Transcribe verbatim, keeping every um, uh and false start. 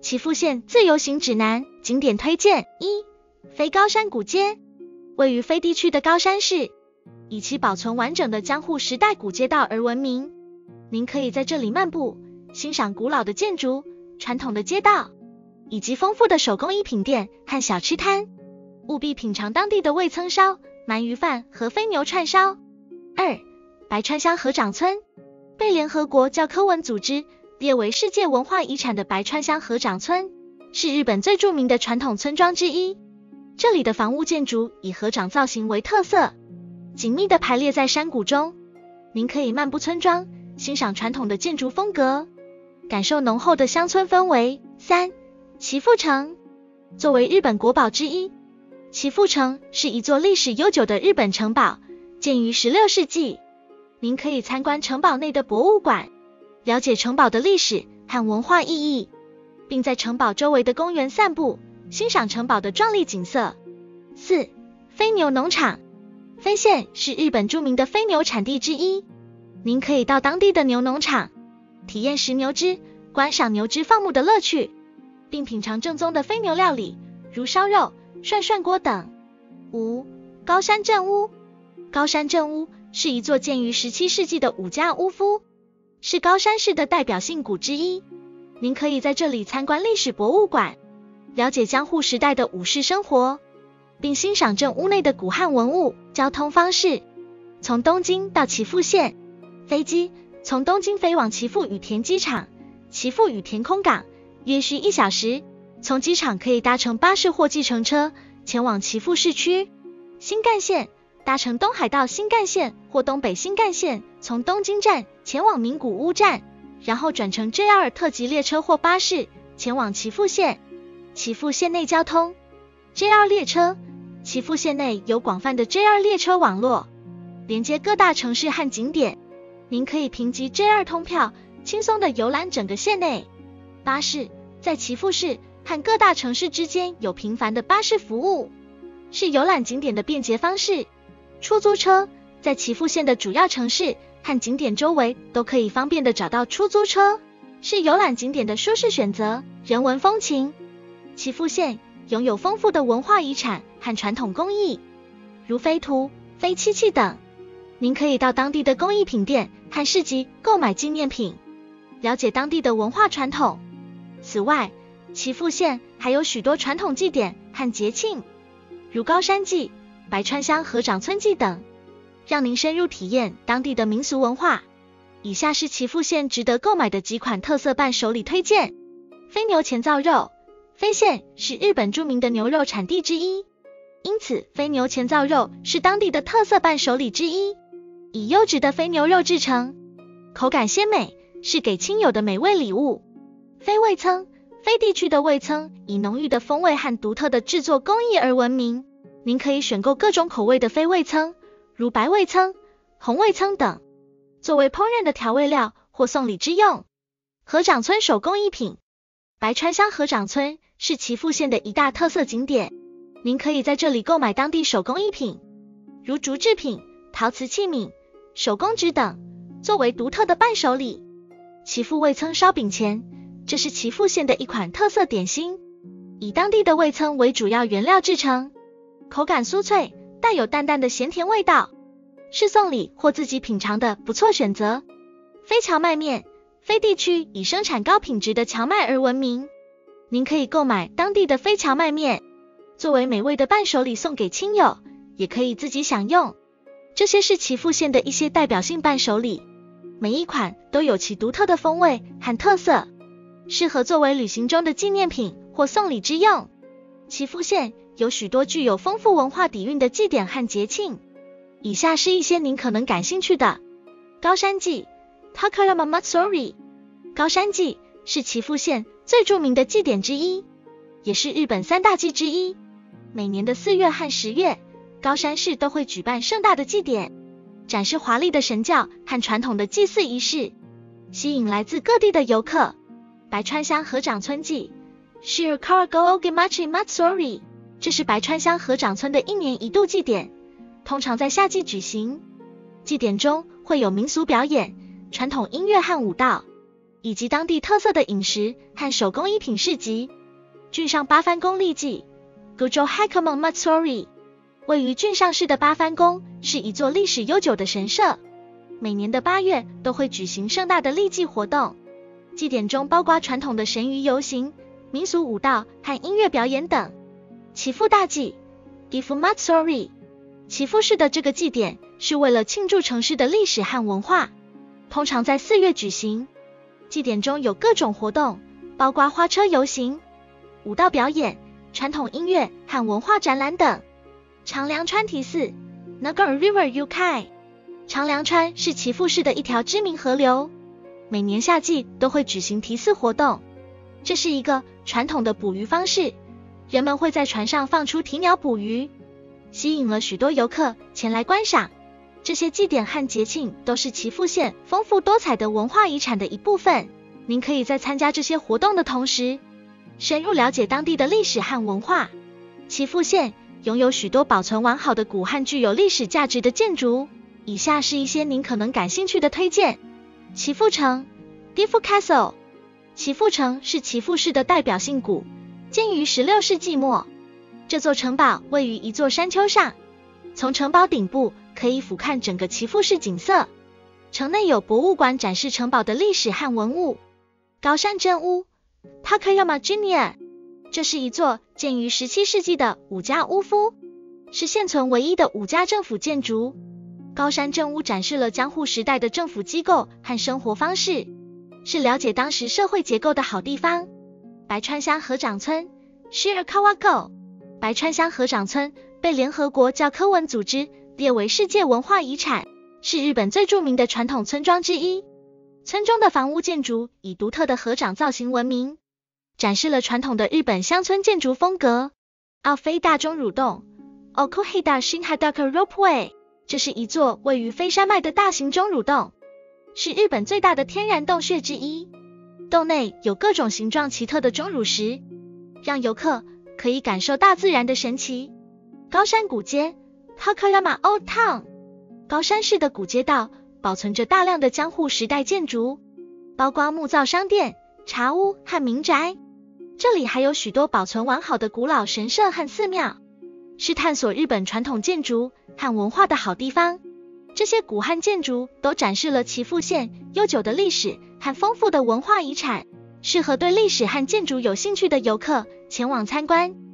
岐阜县自由行指南景点推荐一、飞高山古街，位于飞地区的高山市，以其保存完整的江户时代古街道而闻名。您可以在这里漫步，欣赏古老的建筑、传统的街道，以及丰富的手工艺品店和小吃摊。务必品尝当地的味噌烧、鳗鱼饭和飞牛串烧。二、白川乡合掌村，被联合国教科文组织列为世界文化遗产的白川乡合掌村，是日本最著名的传统村庄之一。这里的房屋建筑以合掌造型为特色，紧密地排列在山谷中。您可以漫步村庄，欣赏传统的建筑风格，感受浓厚的乡村氛围。三、岐阜城，作为日本国宝之一，岐阜城是一座历史悠久的日本城堡，建于十六世纪。您可以参观城堡内的博物馆，了解城堡的历史和文化意义，并在城堡周围的公园散步，欣赏城堡的壮丽景色。四、飞牛农场，飞县是日本著名的飞牛产地之一。您可以到当地的牛农场，体验食牛只、观赏牛只放牧的乐趣，并品尝正宗的飞牛料理，如烧肉、涮涮锅等。五、高山镇屋，高山镇屋是一座建于十七世纪的五家屋夫，是高山市的代表性古之一。您可以在这里参观历史博物馆，了解江户时代的武士生活，并欣赏镇屋内的古汉文物。交通方式，从东京到岐阜县，飞机从东京飞往岐阜羽田机场、岐阜羽田空港，约需一小时。从机场可以搭乘巴士或计程车前往岐阜市区。新干线，搭乘东海道新干线或东北新干线，从东京站前往名古屋站，然后转乘 J R 特急列车或巴士前往岐阜县。岐阜县内交通 J R 列车，岐阜县内有广泛的 J R 列车网络，连接各大城市和景点。您可以凭藉 J R 通票轻松地游览整个县内。巴士，在岐阜市和各大城市之间有频繁的巴士服务，是游览景点的便捷方式。出租车，在岐阜县的主要城市和景点周围都可以方便地找到出租车，是游览景点的舒适选择。人文风情，岐阜县拥有丰富的文化遗产和传统工艺，如飞图、飞漆器等。您可以到当地的工艺品店和市集购买纪念品，了解当地的文化传统。此外，岐阜县还有许多传统祭典和节庆，如高山祭、白川乡合掌村祭等，让您深入体验当地的民俗文化。以下是岐阜县值得购买的几款特色伴手礼推荐。飞牛前造肉，飞县是日本著名的牛肉产地之一，因此飞牛前造肉是当地的特色伴手礼之一。以优质的飞牛肉制成，口感鲜美，是给亲友的美味礼物。飞味噌，飞地区的味噌以浓郁的风味和独特的制作工艺而闻名。您可以选购各种口味的飞味噌，如白味噌、红味噌等，作为烹饪的调味料或送礼之用。合掌村手工艺品，白川乡合掌村是岐阜县的一大特色景点，您可以在这里购买当地手工艺品，如竹制品、陶瓷器皿、手工纸等，作为独特的伴手礼。岐阜味噌烧饼钱，这是岐阜县的一款特色点心，以当地的味噌为主要原料制成，口感酥脆，带有淡淡的咸甜味道，是送礼或自己品尝的不错选择。飞荞麦面，飞地区以生产高品质的荞麦而闻名，您可以购买当地的飞荞麦面，作为美味的伴手礼送给亲友，也可以自己享用。这些是岐阜县的一些代表性伴手礼，每一款都有其独特的风味和特色，适合作为旅行中的纪念品或送礼之用。岐阜县有许多具有丰富文化底蕴的祭典和节庆，以下是一些您可能感兴趣的。高山祭 Takarama Matsuri， 高山祭是岐阜县最著名的祭典之一，也是日本三大祭之一。每年的四月和十月，高山市都会举办盛大的祭典，展示华丽的神教和传统的祭祀仪式，吸引来自各地的游客。白川乡合掌村祭 Shirokarago Ogimachi Matsuri， 这是白川乡合掌村的一年一度祭典，通常在夏季举行。祭典中会有民俗表演、传统音乐和舞蹈， 以及当地特色的饮食和手工艺品市集。郡上八幡宫历记 Gujo Hakamon Matsuri， 位于郡上市的八幡宫是一座历史悠久的神社，每年的八月都会举行盛大的历祭活动，祭典中包括传统的神鱼游行、民俗舞蹈和音乐表演等。祈福大祭 Gifu Matsuri， 祈福式的这个祭典是为了庆祝城市的历史和文化，通常在四月举行。祭典中有各种活动，包括花车游行、舞蹈表演、传统音乐和文化展览等。长良川提寺 Nagar River Yukai， 长良川是岐阜市的一条知名河流，每年夏季都会举行提寺活动。这是一个传统的捕鱼方式，人们会在船上放出提鸟捕鱼，吸引了许多游客前来观赏。这些祭典和节庆都是岐阜县丰富多彩的文化遗产的一部分。您可以在参加这些活动的同时，深入了解当地的历史和文化。岐阜县拥有许多保存完好的古和具有历史价值的建筑，以下是一些您可能感兴趣的推荐。岐阜城 Gifu Castle， 岐阜城是岐阜市的代表性谷，建于十六世纪末。这座城堡位于一座山丘上，从城堡顶部可以俯瞰整个岐阜市景色。城内有博物馆展示城堡的历史和文物。高山真屋 Takayama Junior， 这是一座建于十七世纪的武家屋夫，是现存唯一的武家政府建筑。高山真屋展示了江户时代的政府机构和生活方式，是了解当时社会结构的好地方。白川乡合掌村 Shirakawa-go， 白川乡合掌村被联合国教科文组织列为世界文化遗产，是日本最著名的传统村庄之一。村中的房屋建筑以独特的合掌造型闻名，展示了传统的日本乡村建筑风格。奥飞大钟乳洞 Okuhida Shinhadaka Ropeway， 这是一座位于飞山脉的大型钟乳洞，是日本最大的天然洞穴之一。洞内有各种形状奇特的钟乳石，让游客可以感受大自然的神奇。高山古街 Takayama Old Town， 高山市的古街道保存着大量的江户时代建筑，包括木造商店、茶屋和民宅。这里还有许多保存完好的古老神社和寺庙，是探索日本传统建筑和文化的好地方。这些古汉建筑都展示了岐阜县悠久的历史和丰富的文化遗产，适合对历史和建筑有兴趣的游客前往参观。